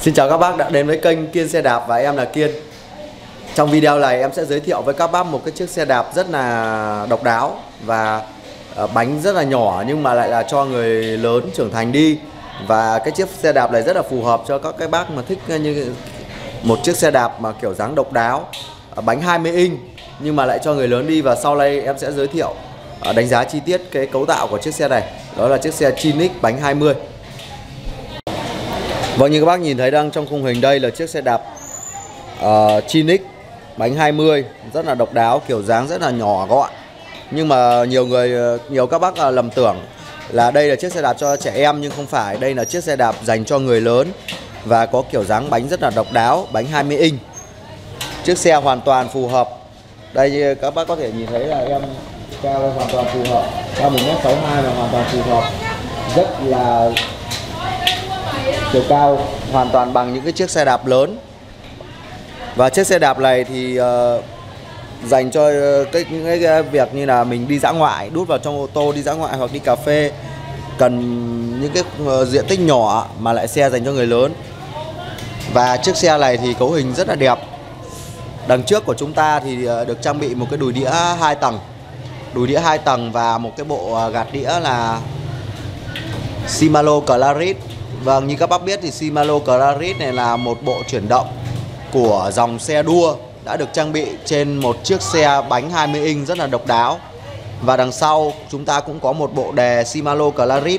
Xin chào các bác đã đến với kênh Kiên Xe Đạp và em là Kiên. Trong video này em sẽ giới thiệu với các bác một cái chiếc xe đạp rất là độc đáo và bánh rất là nhỏ nhưng mà lại là cho người lớn trưởng thành đi. Và cái chiếc xe đạp này rất là phù hợp cho các cái bác mà thích như một chiếc xe đạp mà kiểu dáng độc đáo, bánh 20 inch nhưng mà lại cho người lớn đi. Và sau đây em sẽ giới thiệu đánh giá chi tiết cái cấu tạo của chiếc xe này. Đó là chiếc xe Chinix bánh 20. Vâng, như các bác nhìn thấy đang trong khung hình đây là chiếc xe đạp Chinix bánh 20 rất là độc đáo, kiểu dáng rất là nhỏ gọn. Nhưng mà nhiều các bác lầm tưởng là đây là chiếc xe đạp cho trẻ em, nhưng không phải, đây là chiếc xe đạp dành cho người lớn và có kiểu dáng bánh rất là độc đáo, bánh 20 inch. Chiếc xe hoàn toàn phù hợp. Đây như các bác có thể nhìn thấy là em cao hoàn toàn phù hợp, cao 1m62 là hoàn toàn phù hợp, rất là chiều cao hoàn toàn bằng những cái chiếc xe đạp lớn. Và chiếc xe đạp này thì dành cho những cái việc như là mình đi dã ngoại, đút vào trong ô tô đi dã ngoại hoặc đi cà phê, cần những cái diện tích nhỏ mà lại xe dành cho người lớn. Và chiếc xe này thì cấu hình rất là đẹp. Đằng trước của chúng ta thì được trang bị một cái đùi đĩa 2 tầng, đùi đĩa 2 tầng và một cái bộ gạt đĩa là Shimano Claris. Vâng, như các bác biết thì Shimano Claris này là một bộ chuyển động của dòng xe đua đã được trang bị trên một chiếc xe bánh 20 inch rất là độc đáo. Và đằng sau chúng ta cũng có một bộ đè Shimano Claris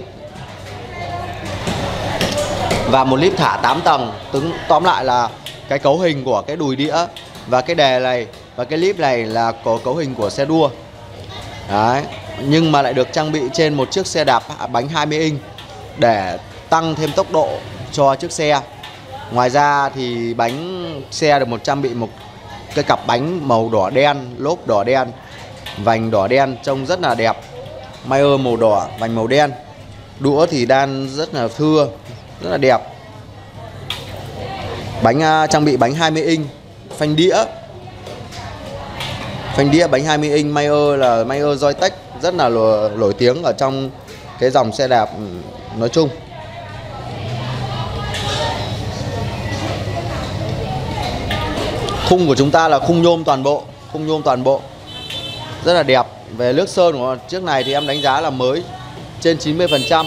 và một líp thả 8 tầng. Tóm lại là cái cấu hình của cái đùi đĩa và cái đè này và cái líp này là có cấu hình của xe đua. Đấy, nhưng mà lại được trang bị trên một chiếc xe đạp bánh 20 inch để tăng thêm tốc độ cho chiếc xe. Ngoài ra thì bánh xe được trang bị một cái cặp bánh màu đỏ đen, lốp đỏ đen, vành đỏ đen, trông rất là đẹp. Mayer màu đỏ, vành màu đen. Đũa thì đan rất là thưa, rất là đẹp. Bánh trang bị bánh 20 inch, phanh đĩa bánh 20 inch Mayer là Mayer Joytech, rất là nổi tiếng ở trong cái dòng xe đạp nói chung. Khung của chúng ta là khung nhôm toàn bộ, rất là đẹp. Về nước sơn của chiếc này thì em đánh giá là mới trên 90%.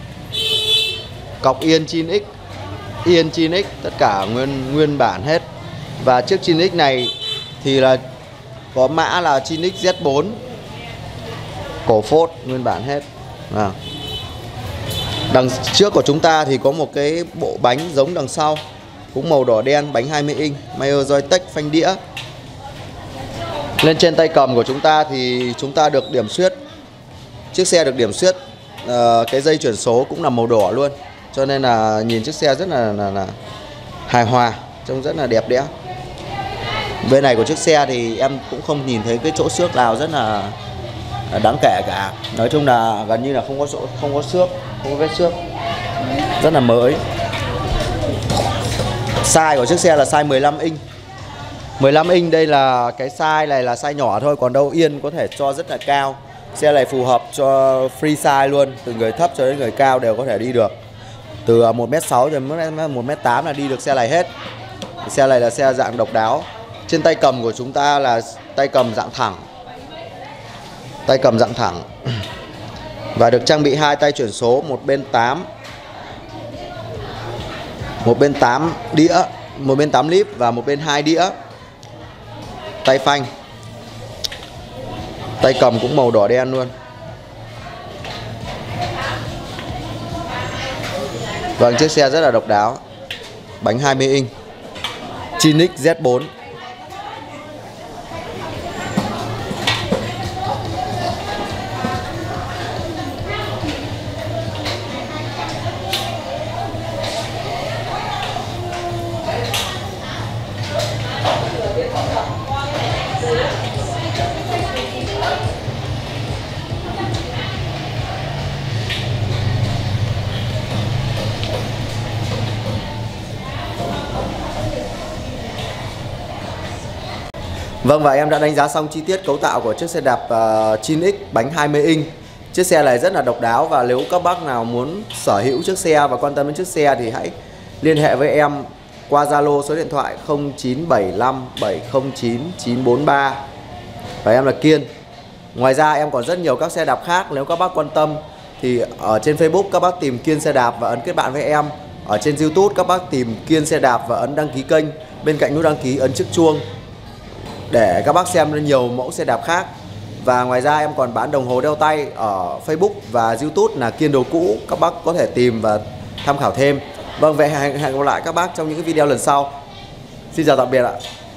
Cọc yên Chinix tất cả nguyên bản hết. Và chiếc Chinix này thì là có mã là Chinix Z4, cổ phốt nguyên bản hết. Đằng trước của chúng ta thì có một cái bộ bánh giống đằng sau, cũng màu đỏ đen, bánh 20 inch, Mayer Joytech, phanh đĩa. Lên trên tay cầm của chúng ta thì chúng ta được điểm xuyết. Chiếc xe được điểm xuyết cái dây chuyển số cũng là màu đỏ luôn. Cho nên là nhìn chiếc xe rất là hài hòa, trông rất là đẹp đẽ. Bên này của chiếc xe thì em cũng không nhìn thấy cái chỗ xước nào rất là đáng kể cả. Nói chung là gần như là không có xước, không có vết xước, rất là mới. Size của chiếc xe là size 15 inch. 15 inch đây là cái size này là size nhỏ thôi, còn đâu yên có thể cho rất là cao. Xe này phù hợp cho free size luôn, từ người thấp cho đến người cao đều có thể đi được. Từ 1m6 đến 1m8 là đi được xe này hết. Xe này là xe dạng độc đáo. Trên tay cầm của chúng ta là tay cầm dạng thẳng. Và được trang bị 2 tay chuyển số, một bên 8 đĩa, một bên 8 líp và một bên 2 đĩa. Tay phanh, tay cầm cũng màu đỏ đen luôn. Vâng, chiếc xe rất là độc đáo, bánh 20 inch Chinix Z4. Vâng, và em đã đánh giá xong chi tiết cấu tạo của chiếc xe đạp Chinix bánh 20 inch. Chiếc xe này rất là độc đáo và nếu các bác nào muốn sở hữu chiếc xe và quan tâm đến chiếc xe thì hãy liên hệ với em qua Zalo số điện thoại 0975 709 943 và em là Kiên. Ngoài ra em còn rất nhiều các xe đạp khác, nếu các bác quan tâm thì ở trên Facebook các bác tìm Kiên xe đạp và ấn kết bạn với em. Ở trên YouTube các bác tìm Kiên xe đạp và ấn đăng ký kênh, bên cạnh nút đăng ký ấn chiếc chuông để các bác xem nhiều mẫu xe đạp khác. Và ngoài ra em còn bán đồng hồ đeo tay ở Facebook và YouTube là Kiên Đồ Cũ, các bác có thể tìm và tham khảo thêm. Vâng, vậy hẹn gặp lại các bác trong những video lần sau. Xin chào tạm biệt ạ.